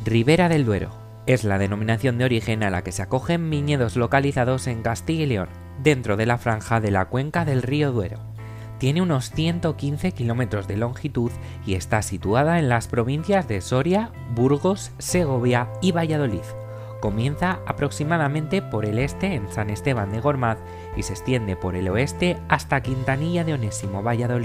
Ribera del Duero es la denominación de origen a la que se acogen viñedos localizados en Castilla y León, dentro de la franja de la cuenca del río Duero. Tiene unos 115 kilómetros de longitud y está situada en las provincias de Soria, Burgos, Segovia y Valladolid. Comienza aproximadamente por el este en San Esteban de Gormaz y se extiende por el oeste hasta Quintanilla de Onésimo, Valladolid.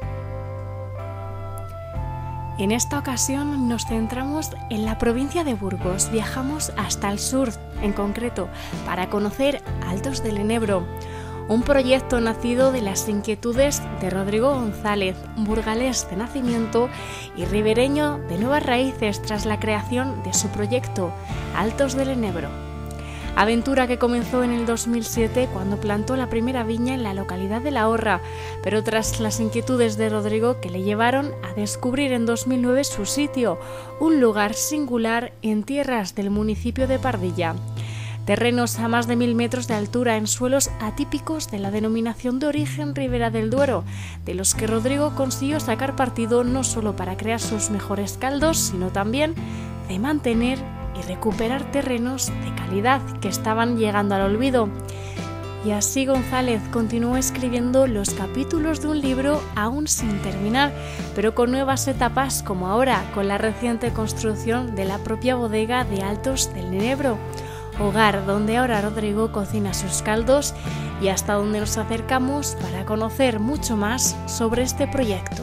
En esta ocasión nos centramos en la provincia de Burgos. Viajamos hasta el sur, en concreto, para conocer Altos del Enebro, un proyecto nacido de las inquietudes de Rodrigo González, burgalés de nacimiento y ribereño de nuevas raíces tras la creación de su proyecto Altos del Enebro. Aventura que comenzó en el 2007 cuando plantó la primera viña en la localidad de La Horra, pero tras las inquietudes de Rodrigo que le llevaron a descubrir en 2009 su sitio, un lugar singular en tierras del municipio de Pardilla. Terrenos a más de 1000 metros de altura en suelos atípicos de la denominación de origen Ribera del Duero, de los que Rodrigo consiguió sacar partido no solo para crear sus mejores caldos, sino también de mantener y recuperar terrenos de calidad que estaban llegando al olvido. Y así González continuó escribiendo los capítulos de un libro aún sin terminar, pero con nuevas etapas, como ahora con la reciente construcción de la propia bodega de Altos del Enebro, hogar donde ahora Rodrigo cocina sus caldos y hasta donde nos acercamos para conocer mucho más sobre este proyecto.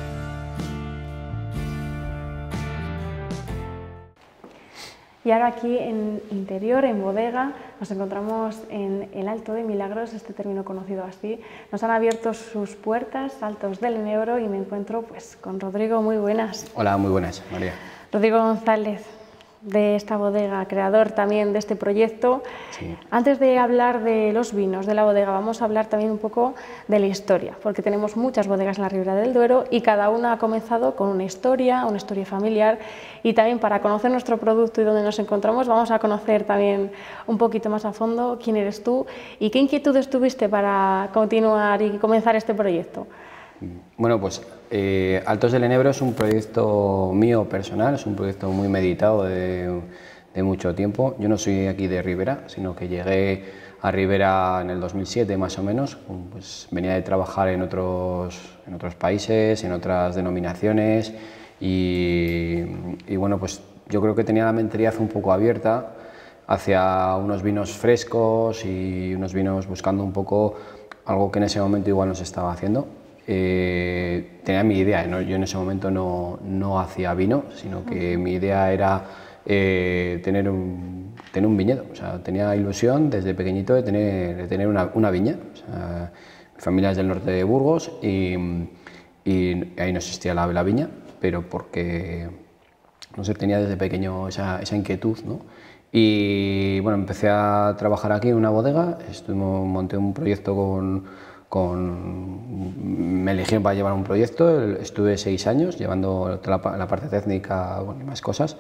Y ahora aquí en interior, en bodega, nos encontramos en el Alto de Milagros, este término conocido así. Nos han abierto sus puertas, Altos del Enebro, y me encuentro pues con Rodrigo. Muy buenas. Hola, muy buenas, María. Rodrigo González, de esta bodega, creador también de este proyecto. Sí. Antes de hablar de los vinos de la bodega, vamos a hablar también un poco de la historia, porque tenemos muchas bodegas en la Ribera del Duero y cada una ha comenzado con una historia familiar, y también para conocer nuestro producto y dónde nos encontramos vamos a conocer también un poquito más a fondo quién eres tú y qué inquietudes tuviste para continuar y comenzar este proyecto. Bueno, pues Altos del Enebro es un proyecto mío personal, es un proyecto muy meditado de mucho tiempo. Yo no soy aquí de Ribera, sino que llegué a Ribera en el 2007 más o menos. Pues venía de trabajar en otros países, en otras denominaciones y bueno, pues yo creo que tenía la mentalidad un poco abierta hacia unos vinos frescos y unos vinos buscando un poco algo que en ese momento igual no se estaba haciendo. Tenía mi idea, ¿no? Yo en ese momento no hacía vino, sino que mi idea era tener un viñedo. O sea, tenía ilusión desde pequeñito de tener una viña. O sea, mi familia es del norte de Burgos y ahí no existía la viña, pero porque no sé, tenía desde pequeño esa inquietud, ¿no? Y bueno, empecé a trabajar aquí en una bodega, monté un proyecto me eligieron para llevar un proyecto, estuve 6 años llevando toda la parte técnica, bueno, y más cosas,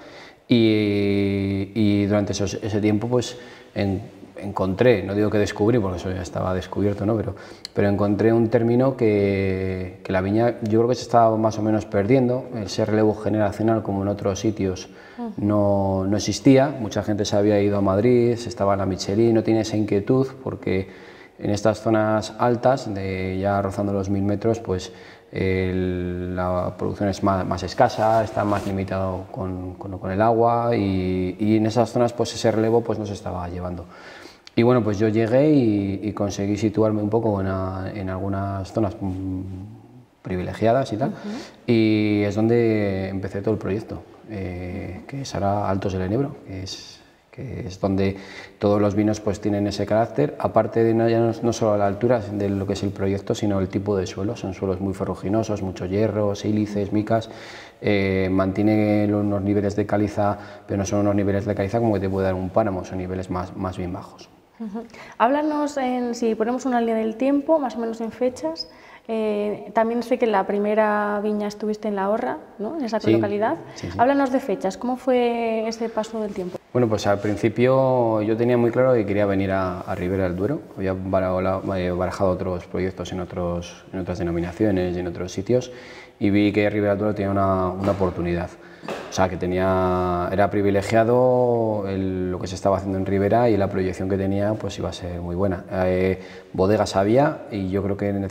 y durante ese tiempo pues encontré, no digo que descubrí porque eso ya estaba descubierto, ¿no? pero encontré un término que la viña yo creo que se estaba más o menos perdiendo. Ese relevo generacional como en otros sitios no existía. Mucha gente se había ido a Madrid, se estaba en la Michelin, no tiene esa inquietud porque en estas zonas altas, ya rozando los 1000 metros, pues la producción es más escasa, está más limitado con el agua y en esas zonas pues ese relevo pues no se estaba llevando. Y bueno, pues yo llegué y conseguí situarme un poco en algunas zonas privilegiadas y tal, y es donde empecé todo el proyecto, que es ahora Altos del Enebro, que es donde todos los vinos pues tienen ese carácter, aparte de no solo la altura de lo que es el proyecto, sino el tipo de suelo. Son suelos muy ferruginosos, mucho hierro, sílices, micas, mantiene unos niveles de caliza, pero no son unos niveles de caliza como que te puede dar un páramo, son niveles más bien bajos. Háblanos, si ponemos una línea del tiempo, más o menos en fechas. También sé que en la primera viña estuviste en La Horra, ¿no? En esa localidad. Sí. Háblanos de fechas, ¿cómo fue ese paso del tiempo? Bueno, pues al principio yo tenía muy claro que quería venir a Ribera del Duero. Había barajado otros proyectos en otras denominaciones y en otros sitios y vi que Ribera del Duero tenía una oportunidad. O sea, que era privilegiado lo que se estaba haciendo en Ribera y la proyección que tenía pues iba a ser muy buena. Bodegas había y yo creo que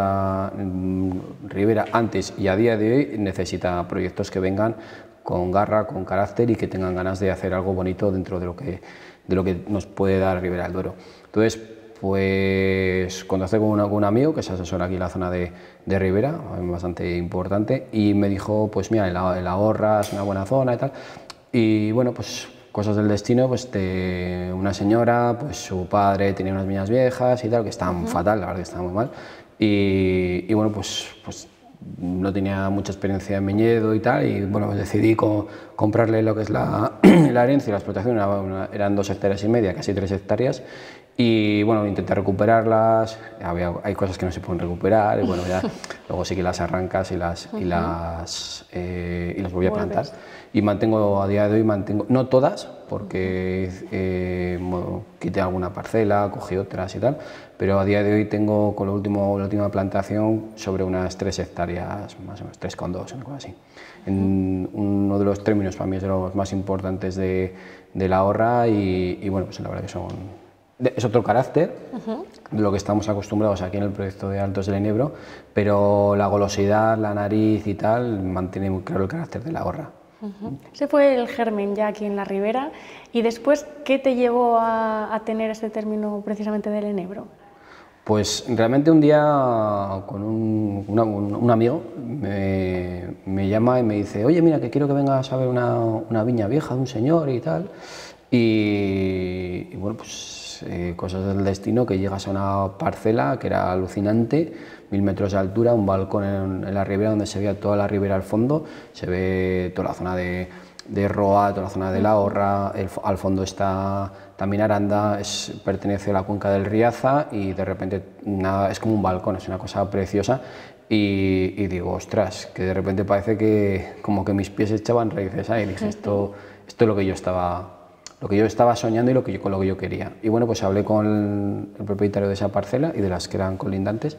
Ribera antes y a día de hoy necesita proyectos que vengan con garra, con carácter y que tengan ganas de hacer algo bonito dentro de lo que nos puede dar Ribera del Duero. Entonces, pues contacté con un amigo que se asesora aquí en la zona de Ribera, bastante importante, y me dijo, pues mira, el Ahorra es una buena zona y tal. Y bueno, pues cosas del destino, pues una señora, pues su padre tenía unas viñas viejas y tal, que estaban fatal, la verdad que estaban muy mal. Y bueno, pues no tenía mucha experiencia en viñedo y tal, y bueno, pues decidí comprarle lo que es la herencia y la explotación, eran 2,5 hectáreas, casi 3 hectáreas, y bueno, intenté recuperarlas. Hay cosas que no se pueden recuperar, y bueno, ya luego sí que las arrancas y las volví a plantar. Y a día de hoy no todas, porque bueno, quité alguna parcela, cogí otras y tal, pero a día de hoy tengo con la última plantación sobre unas 3 hectáreas, más o menos 3,2, algo así. Uno de los términos para mí es de los más importantes de la Ahorra y bueno, pues la verdad que es otro carácter de lo que estamos acostumbrados aquí en el proyecto de Altos del Enebro, pero la golosidad, la nariz y tal mantiene muy claro el carácter de la Ahorra. Ese fue el germen ya aquí en la Ribera. Y después, ¿qué te llevó a tener este término precisamente del enebro? Pues realmente un día con un amigo me llama y me dice, oye, mira, que quiero que vengas a ver una viña vieja de un señor y tal. Y bueno, pues cosas del destino, que llegas a una parcela que era alucinante, 1000 metros de altura, un balcón en la ribera donde se veía toda la ribera al fondo, se ve toda la zona de Roa, toda la zona de la Ahorra, al fondo está también Aranda, pertenece a la cuenca del Riaza y de repente nada, es como un balcón, es una cosa preciosa y digo, ostras, que de repente parece que como que mis pies echaban raíces ahí, y dije, esto es lo que yo estaba soñando y con lo que yo quería. Y bueno, pues hablé con el propietario de esa parcela y de las que eran colindantes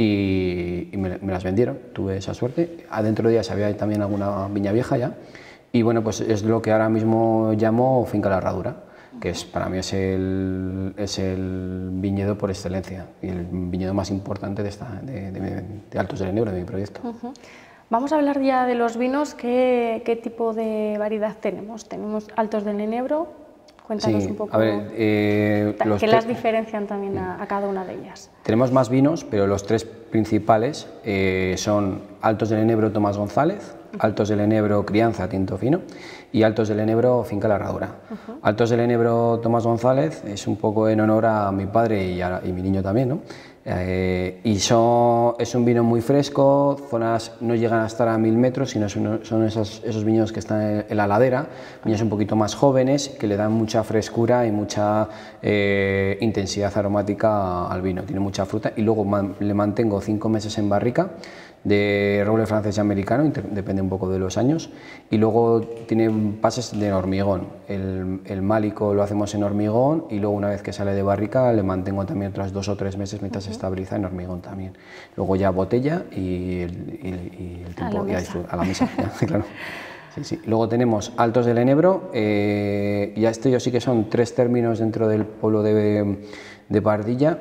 y me las vendieron, tuve esa suerte. Adentro de ellas había también alguna viña vieja ya y bueno, pues es lo que ahora mismo llamo Finca La Herradura, que para mí es el viñedo por excelencia y el viñedo más importante de Altos del Enebro, de mi proyecto. Vamos a hablar ya de los vinos. ¿Qué tipo de variedad tenemos? Tenemos Altos del Enebro. Cuéntanos un poco. A ver, ¿qué las diferencian también a cada una de ellas? Tenemos más vinos, pero los 3 principales son Altos del Enebro Tomás González, Altos del Enebro Crianza Tinto Fino y Altos del Enebro Finca La Herradura. Altos del Enebro Tomás González es un poco en honor a mi padre y mi niño también, ¿no? Es un vino muy fresco, zonas no llegan a estar a 1000 metros, sino son esos viñedos que están en la ladera, viñas un poquito más jóvenes que le dan mucha frescura y mucha intensidad aromática al vino, tiene mucha fruta y luego le mantengo 5 meses en barrica de roble francés y americano, depende un poco de los años, y luego tiene pases de hormigón. El málico lo hacemos en hormigón y luego una vez que sale de barrica le mantengo también otros 2 o 3 meses mientras se estabiliza en hormigón también. Luego ya botella y el tiempo a la mesa, ya, claro. Sí, sí. Luego tenemos Altos del Enebro, y ellos sí que son 3 términos dentro del pueblo de Pardilla.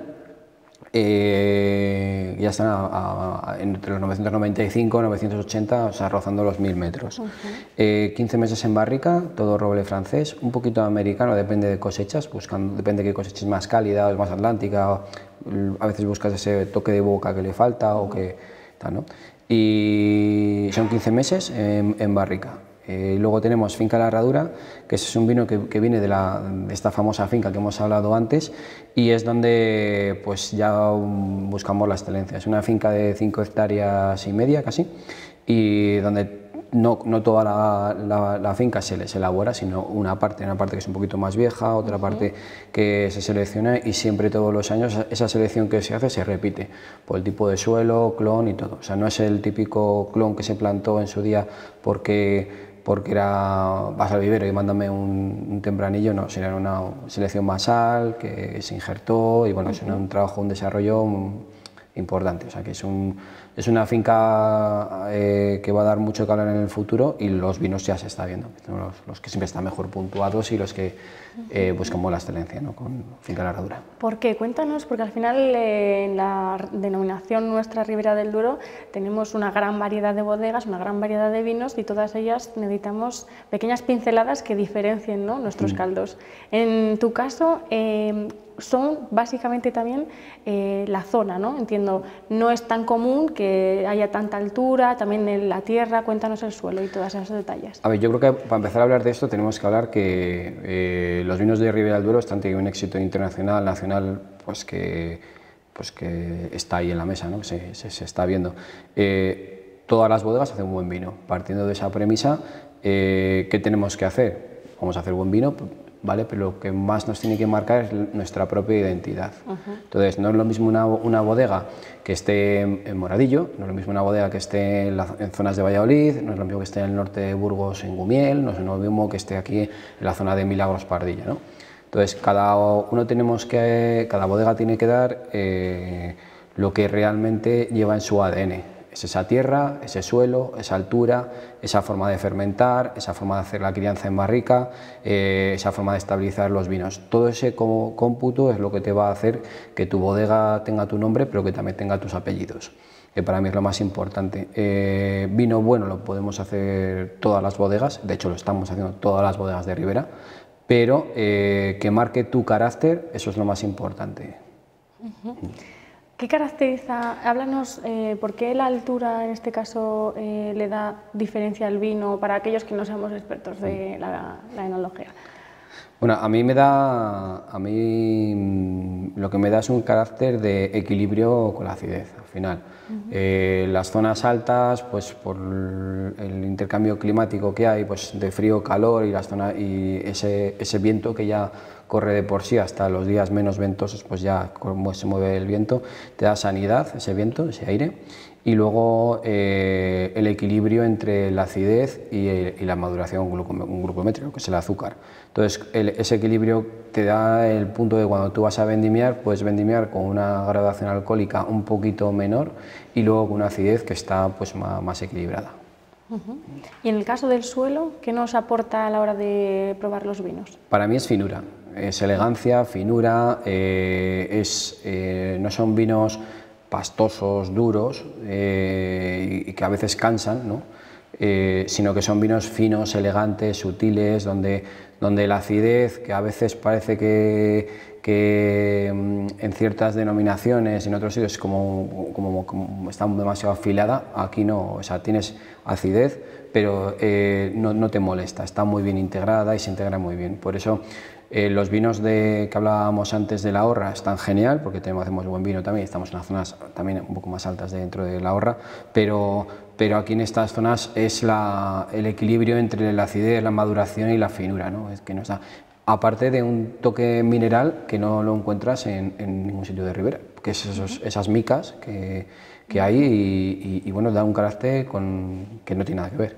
Ya están entre los 995 y 980, o sea, rozando los 1000 metros. 15 meses en barrica, todo roble francés, un poquito americano, depende de cosechas, depende de qué cosecha es más cálida o es más atlántica, a veces buscas ese toque de boca que le falta o que tal, ¿no? Y son 15 meses en barrica. Luego tenemos Finca La Herradura, que es un vino que viene de esta famosa finca que hemos hablado antes y es donde pues ya buscamos la excelencia. Es una finca de 5,5 hectáreas casi y donde no toda la finca se elabora, sino una parte que es un poquito más vieja, otra parte que se selecciona y siempre todos los años esa selección que se hace se repite por el tipo de suelo, clon y todo. O sea, no es el típico clon que se plantó en su día porque porque vas al vivero y mándame un tempranillo, no, sería una selección basal que se injertó y bueno, es un trabajo, un desarrollo importante, o sea que es una finca que va a dar mucho que hablar en el futuro y los vinos ya se está viendo, los que siempre están mejor puntuados y los que buscan la excelencia, ¿no? Con finca de herradura. ¿Por qué? Cuéntanos, porque al final en la denominación nuestra Ribera del Duero tenemos una gran variedad de bodegas, una gran variedad de vinos y todas ellas necesitamos pequeñas pinceladas que diferencien, ¿no?, nuestros caldos. En tu caso, son básicamente también la zona, ¿no? Entiendo, no es tan común que haya tanta altura, también en la tierra, cuéntanos el suelo y todos esos detalles. A ver, yo creo que para empezar a hablar de esto tenemos que hablar que los vinos de Ribera del Duero están teniendo un éxito internacional, nacional, pues que está ahí en la mesa, ¿no? Se está viendo. Todas las bodegas hacen un buen vino. Partiendo de esa premisa, ¿qué tenemos que hacer? Vamos a hacer buen vino, ¿vale? Pero lo que más nos tiene que marcar es nuestra propia identidad. Entonces, no es lo mismo una bodega que esté en Moradillo, no es lo mismo una bodega que esté en zonas de Valladolid, no es lo mismo que esté en el norte de Burgos, en Gumiel, no es lo mismo que esté aquí en la zona de Milagros Pardilla, ¿no? Entonces, cada bodega tiene que dar lo que realmente lleva en su ADN. Es esa tierra, ese suelo, esa altura, esa forma de fermentar, esa forma de hacer la crianza en barrica, esa forma de estabilizar los vinos. Todo ese cómputo es lo que te va a hacer que tu bodega tenga tu nombre, pero que también tenga tus apellidos, que para mí es lo más importante. Vino bueno lo podemos hacer todas las bodegas, de hecho lo estamos haciendo todas las bodegas de Ribera, pero que marque tu carácter, eso es lo más importante. ¿Qué caracteriza? Háblanos, ¿por qué la altura en este caso le da diferencia al vino para aquellos que no seamos expertos de la enología? Bueno, a mí lo que me da es un carácter de equilibrio con la acidez, al final. Las zonas altas, pues por el intercambio climático que hay, pues de frío-calor y ese viento que ya corre de por sí hasta los días menos ventosos, pues ya como se mueve el viento, te da sanidad ese viento, ese aire, y luego el equilibrio entre la acidez y la maduración glucométrica, que es el azúcar. Entonces ese equilibrio te da el punto de cuando tú vas a vendimiar, puedes vendimiar con una graduación alcohólica un poquito menor y luego con una acidez que está pues más equilibrada. Y en el caso del suelo, ¿qué nos aporta a la hora de probar los vinos? Para mí es finura, es elegancia, finura, no son vinos pastosos, duros y que a veces cansan, ¿no? Sino que son vinos finos, elegantes, sutiles, donde la acidez, que a veces parece que en ciertas denominaciones y en otros sitios como está demasiado afilada, aquí no, o sea, tienes acidez, pero no te molesta, está muy bien integrada y se integra muy bien. Por eso los vinos que hablábamos antes de la Horra están genial, porque hacemos buen vino también, estamos en las zonas también un poco más altas dentro de la Horra, pero aquí en estas zonas es el equilibrio entre la acidez, la maduración y la finura, ¿no? Es que nos da, aparte de un toque mineral que no lo encuentras en ningún sitio de Ribera, que es esas micas que hay y bueno, da un carácter que no tiene nada que ver.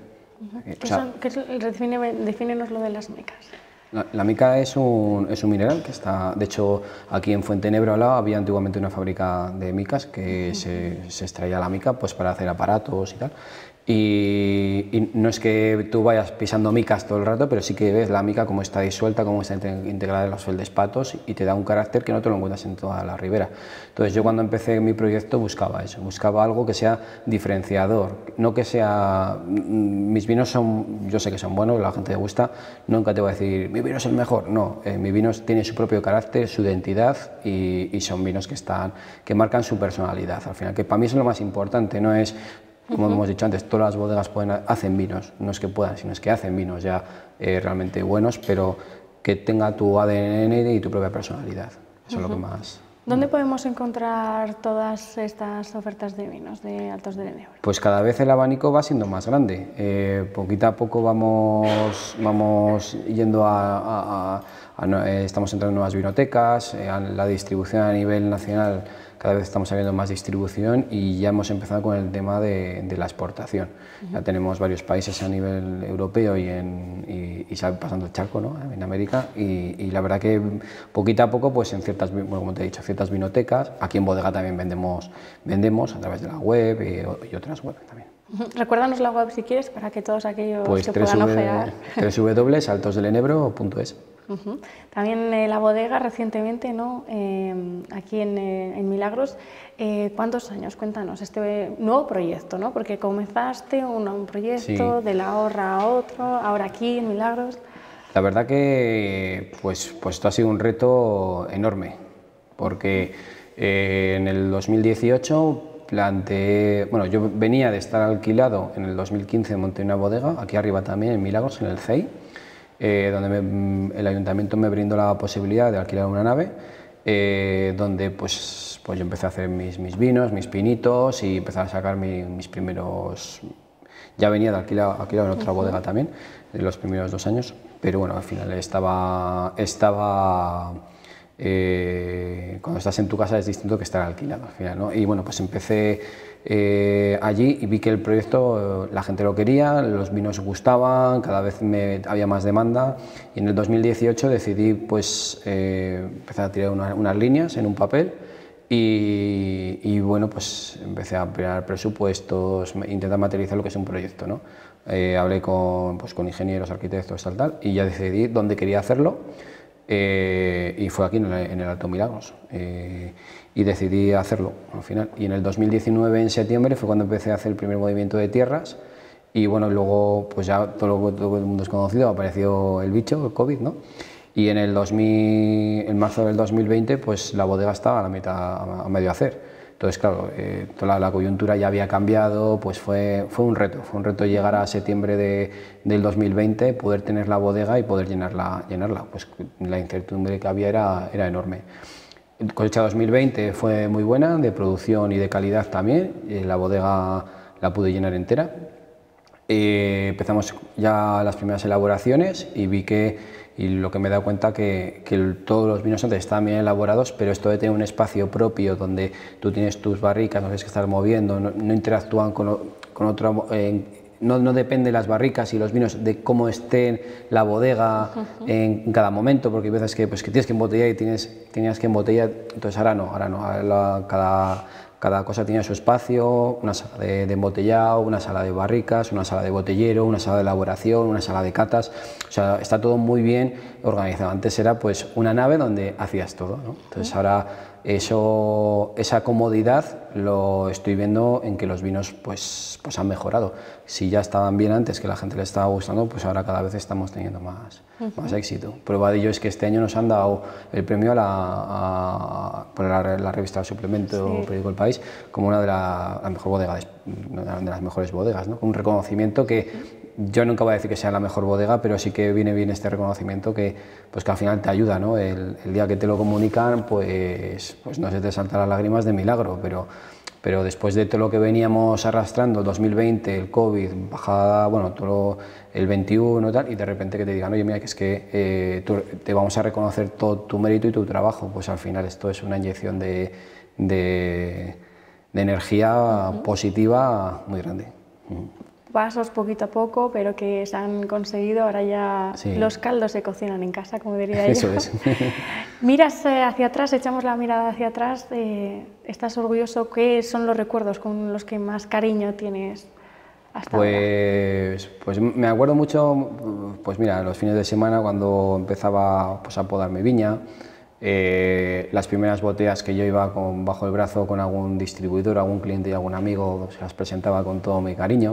Defínenos lo de las micas. La mica es un mineral que está, de hecho, aquí en Fuentenebro al lado había antiguamente una fábrica de micas que se extraía la mica pues para hacer aparatos y tal. Y no es que tú vayas pisando micas todo el rato, pero sí que ves la mica como está disuelta, como está integrada en los feldespatos y te da un carácter que no te lo encuentras en toda la ribera. Entonces yo cuando empecé mi proyecto buscaba eso, buscaba algo que sea diferenciador, no que sea... Mis vinos yo sé que son buenos, a la gente le gusta, nunca te voy a decir mi vino es el mejor, no, mi vino tiene su propio carácter, su identidad y son vinos que marcan su personalidad al final, que para mí es lo más importante, no es... Como hemos dicho antes, todas las bodegas hacen vinos, no es que puedan, sino es que hacen vinos ya realmente buenos, pero que tenga tu ADN y tu propia personalidad. Eso es lo que más... ¿Dónde podemos encontrar todas estas ofertas de vinos de Altos del Enebro? Pues cada vez el abanico va siendo más grande. Poquito a poco vamos yendo estamos entrando en nuevas vinotecas, la distribución a nivel nacional cada vez estamos abriendo más distribución y ya hemos empezado con el tema de la exportación. Ya tenemos varios países a nivel europeo y sale pasando el charco, ¿no? En América, y la verdad que poquito a poco, pues en ciertas, bueno, como te he dicho, ciertas vinotecas, aquí en bodega también vendemos a través de la web y otras web también. Recuérdanos la web si quieres para que todos aquellos pues que puedan ojear. www.saltosdellenebro.es. También la bodega recientemente, ¿no? Aquí en Milagros. ¿Cuántos años? Cuéntanos este nuevo proyecto, ¿no? Porque comenzaste un proyecto de la horra a otro, ahora aquí en Milagros. La verdad que pues esto ha sido un reto enorme, porque en el 2018 planteé, bueno, yo venía de estar alquilado, en el 2015 monté una bodega, aquí arriba también en Milagros, en el CEI, donde el ayuntamiento me brindó la posibilidad de alquilar una nave, donde pues yo empecé a hacer mis vinos, mis pinitos y empecé a sacar mis primeros... Ya venía de alquilado en otra bodega también, en los primeros 2 años, pero bueno, al final cuando estás en tu casa es distinto que estar alquilado al final, ¿no? Y bueno, pues empecé allí y vi que el proyecto la gente lo quería, los vinos gustaban, cada vez había más demanda, y en el 2018 decidí pues empezar a tirar unas líneas en un papel y bueno, pues empecé a ampliar presupuestos, intentar materializar lo que es un proyecto, ¿no? Hablé con ingenieros, arquitectos, tal, y ya decidí dónde quería hacerlo. Y fue aquí en el Alto Milagros y decidí hacerlo al final. Y en el 2019, en septiembre, fue cuando empecé a hacer el primer movimiento de tierras y bueno, luego pues ya todo el mundo es conocido, apareció el bicho, el COVID, ¿no? Y en marzo del 2020 pues la bodega estaba a la mitad, a medio hacer. Entonces, claro, toda la coyuntura ya había cambiado, pues fue un reto llegar a septiembre del 2020, poder tener la bodega y poder llenarla, pues la incertidumbre que había era enorme. La cosecha 2020 fue muy buena, de producción y de calidad también, la bodega la pude llenar entera. Empezamos ya las primeras elaboraciones y vi y lo que me he dado cuenta que todos los vinos antes estaban bien elaborados, pero esto de tener un espacio propio donde tú tienes tus barricas, no tienes que estar moviendo, no interactúan con otro, no depende de las barricas y los vinos de cómo esté la bodega en cada momento, porque hay veces que tienes que embotellar y tenías que embotellar, entonces ahora no, cada cosa tiene su espacio, una sala de embotellado, una sala de barricas, una sala de botellero, una sala de elaboración, una sala de catas, o sea, está todo muy bien organizado. Antes era pues una nave donde hacías todo, ¿no? Entonces ahora esa comodidad lo estoy viendo en que los vinos pues han mejorado. Si ya estaban bien antes, que la gente le estaba gustando, pues ahora cada vez estamos teniendo más éxito. Prueba de ello es que este año nos han dado el premio por la revista Suplemento Periódico El País como una de las mejores bodegas, ¿no? Un reconocimiento que yo nunca voy a decir que sea la mejor bodega, pero sí que viene bien este reconocimiento que al final te ayuda, ¿no? El día que te lo comunican, pues no se te saltan las lágrimas de milagro, pero después de todo lo que veníamos arrastrando, 2020, el COVID, bajada, bueno, todo el 21 y tal, y de repente que te digan, oye, mira, que es que te vamos a reconocer todo tu mérito y tu trabajo, pues al final esto es una inyección de energía positiva muy grande. Pasos poquito a poco, pero que se han conseguido, ahora ya los caldos se cocinan en casa, como diría yo. Eso es. Miras hacia atrás, echamos la mirada hacia atrás, ¿estás orgulloso? ¿Qué son los recuerdos con los que más cariño tienes hasta ahora? Pues me acuerdo mucho, pues mira, los fines de semana cuando empezaba pues, a podar mi viña, las primeras botellas que yo iba bajo el brazo con algún distribuidor, algún cliente y algún amigo, se las presentaba con todo mi cariño.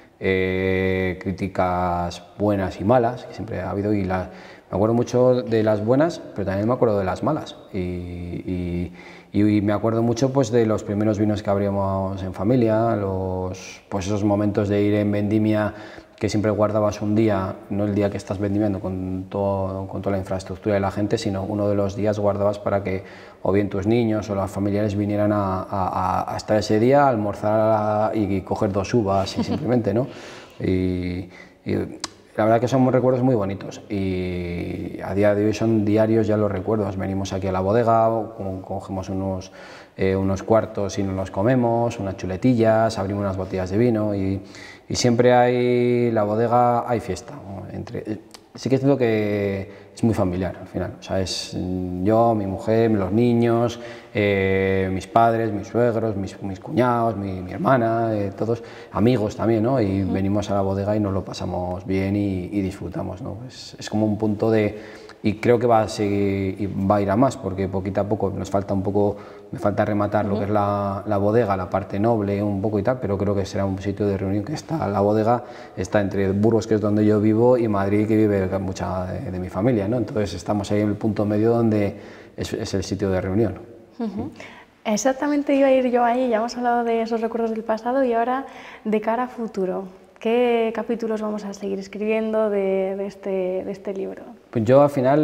Críticas buenas y malas, que siempre ha habido, y me acuerdo mucho de las buenas, pero también me acuerdo de las malas. Y me acuerdo mucho pues, de los primeros vinos que abríamos en familia, pues esos momentos de ir en vendimia que siempre guardabas un día, no el día que estás vendimiando con toda la infraestructura de la gente, sino uno de los días guardabas para que o bien tus niños o los familiares vinieran a estar ese día, a almorzar y coger 2 uvas y simplemente, ¿no? Y la verdad que son recuerdos muy bonitos y a día de hoy son diarios ya los recuerdos. Venimos aquí a la bodega, cogemos unos cuartos y nos los comemos, unas chuletillas, abrimos unas botellas de vino y siempre hay, la bodega hay fiesta. Sí que es cierto que es muy familiar al final, o sea, es yo, mi mujer, los niños, mis padres, mis suegros, mis cuñados, mi hermana, todos amigos también, ¿no? Y venimos a la bodega y nos lo pasamos bien y disfrutamos, ¿no? Es como un punto de... Y creo que va a seguir y va a ir a más, porque poquito a poco nos falta un poco, me falta rematar lo que es la bodega, la parte noble un poco y tal, pero creo que será un sitio de reunión que está, la bodega está entre Burgos, que es donde yo vivo, y Madrid, que vive mucha de mi familia, ¿no? Entonces estamos ahí en el punto medio donde es el sitio de reunión. Exactamente, iba a ir yo ahí, ya hemos hablado de esos recuerdos del pasado y ahora de cara a futuro. ¿Qué capítulos vamos a seguir escribiendo de este libro? Pues yo al final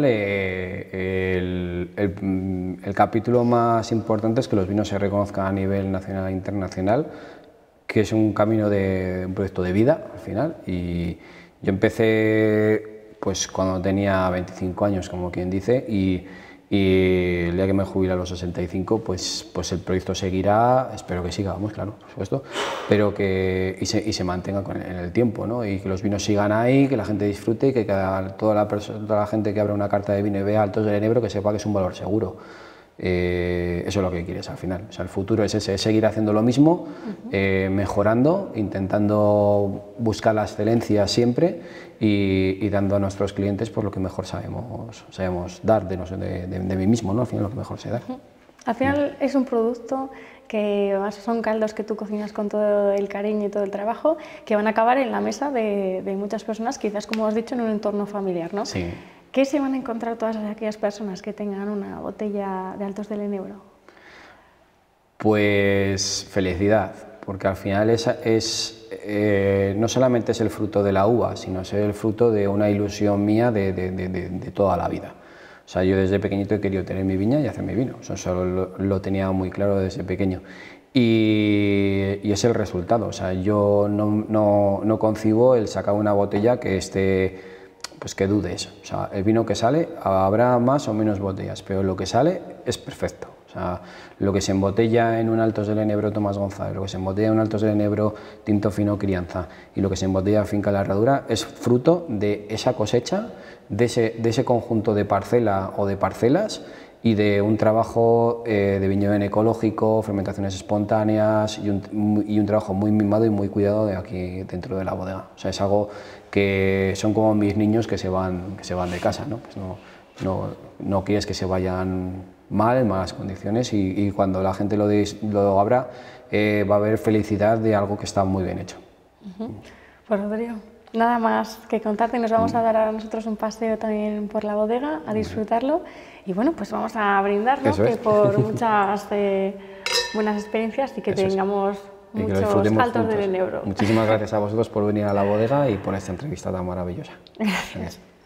el capítulo más importante es que los vinos se reconozcan a nivel nacional e internacional, que es un camino de un proyecto de vida al final. Y yo empecé pues cuando tenía 25 años, como quien dice, y el día que me jubile a los 65, pues el proyecto seguirá, espero que siga, vamos, claro, por supuesto, pero que y se mantenga en el tiempo, ¿no? Y que los vinos sigan ahí, que la gente disfrute y que toda la gente que abra una carta de vino y vea Altos del Enebro, que sepa que es un valor seguro. Eso es lo que quieres al final, o sea, el futuro es ese, es seguir haciendo lo mismo, mejorando, intentando buscar la excelencia siempre y dando a nuestros clientes por lo que mejor sabemos dar de mí mismo, ¿no? Al final lo que mejor sé dar. Al final es un producto que son caldos que tú cocinas con todo el cariño y todo el trabajo que van a acabar en la mesa de muchas personas, quizás como has dicho en un entorno familiar, ¿no? Sí. ¿Qué se van a encontrar todas aquellas personas que tengan una botella de Altos del Enebro? Pues felicidad, porque al final no solamente es el fruto de la uva, sino es el fruto de una ilusión mía de toda la vida. O sea, yo desde pequeñito he querido tener mi viña y hacer mi vino, eso lo tenía muy claro desde pequeño. Y es el resultado, o sea, yo no concibo el sacar una botella que esté... pues que dudes, o sea, el vino que sale, habrá más o menos botellas, pero lo que sale es perfecto. O sea, lo que se embotella en un Altos del Enebro Tomás González, lo que se embotella en un Altos del Enebro Tinto Fino Crianza y lo que se embotella en Finca La Herradura es fruto de esa cosecha, de ese conjunto de parcela o de parcelas y de un trabajo de viñedo ecológico, fermentaciones espontáneas y un trabajo muy mimado y muy cuidado de aquí dentro de la bodega. O sea, es algo que son como mis niños que se van de casa, ¿no? Pues no quieres que se vayan mal, en malas condiciones y cuando la gente lo abra va a haber felicidad de algo que está muy bien hecho. Pues Rodrigo, nada más que contarte, nos vamos a dar a nosotros un paseo también por la bodega, a disfrutarlo y bueno, pues vamos a brindar, ¿no? Que por muchas buenas experiencias y que tengamos muchos Altos del Enebro. Muchísimas gracias a vosotros por venir a la bodega y por esta entrevista tan maravillosa. Gracias.